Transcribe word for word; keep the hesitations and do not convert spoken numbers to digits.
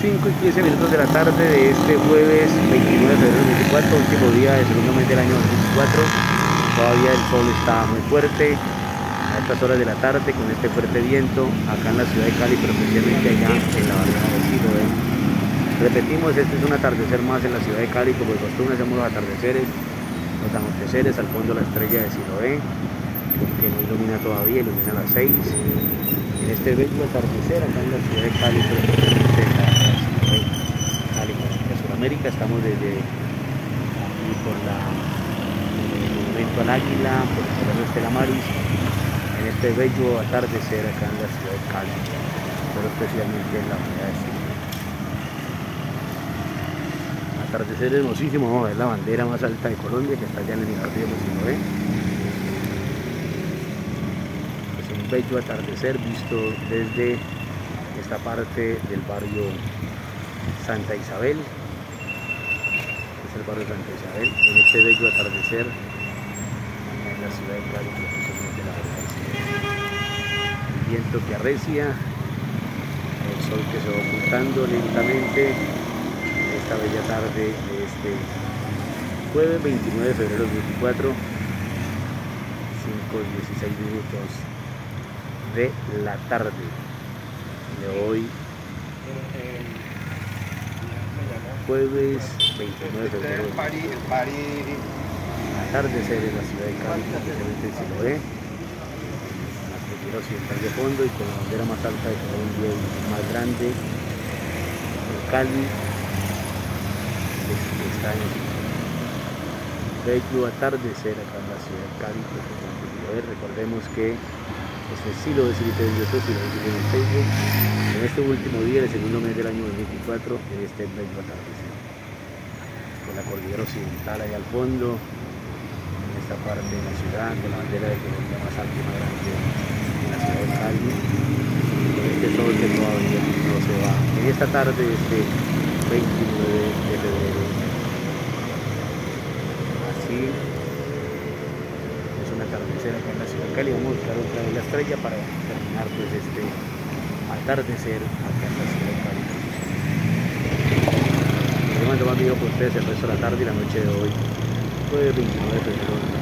cinco y quince minutos de la tarde de este jueves veintinueve de febrero de dos mil veinticuatro, último día del segundo mes del año dos mil veinticuatro. Todavía el sol está muy fuerte a estas horas de la tarde con este fuerte viento acá en la ciudad de Cali, pero especialmente allá en la barriada de Siloé. Repetimos, este es un atardecer más en la ciudad de Cali, como de costumbre hacemos los atardeceres, los anocheceres, al fondo la estrella de Siloé, que no ilumina todavía, ilumina a las seis. En este bello atardecer acá en la ciudad de Cali, pero especialmente en la ciudad de Cali, en Sudamérica. Estamos desde aquí por la, el monumento al águila, por el Cerro Estela Maris, en este bello atardecer acá en la ciudad de Cali, pero especialmente en la unidad de Siloé. Atardecer hermosísimo. Vamos a ver la bandera más alta de Colombia, que está allá en el mirador de Siloé. Es un bello atardecer visto desde esta parte del barrio Santa Isabel. Es el barrio Santa Isabel, en este bello atardecer en la ciudad de Cali, de la verdad. El viento que arrecia, el sol que se va ocultando lentamente. Esta bella tarde de este jueves veintinueve de febrero de dos mil veinticuatro, cinco y dieciséis minutos de la tarde de hoy, jueves veintinueve de febrero. Atardecer en la ciudad de Cali, especialmente en Siloé, la cordillera occidental de fondo y con la bandera más alta de Colombia y más grande en Cali. Está en el bello atardecer acá en la ciudad de Cali. Recordemos que este estilo de Siloé en YouTube, Siloé en el Facebook, en este último día del segundo mes del año dos mil veinticuatro, en este bello atardecer, con la cordillera occidental ahí al fondo, en esta parte de la ciudad, con la bandera de Colombia más alta y más grande en la ciudad de Cali, con este sol que todavía no se va. En esta tarde, este veintinueve de febrero, así es un atardecer acá en la ciudad de Cali. Vamos a buscar otra vez la estrella para terminar pues este atardecer acá en la ciudad de Cali. Nos mando más video por ustedes el resto de la tarde y la noche de hoy, jueves veintinueve de febrero.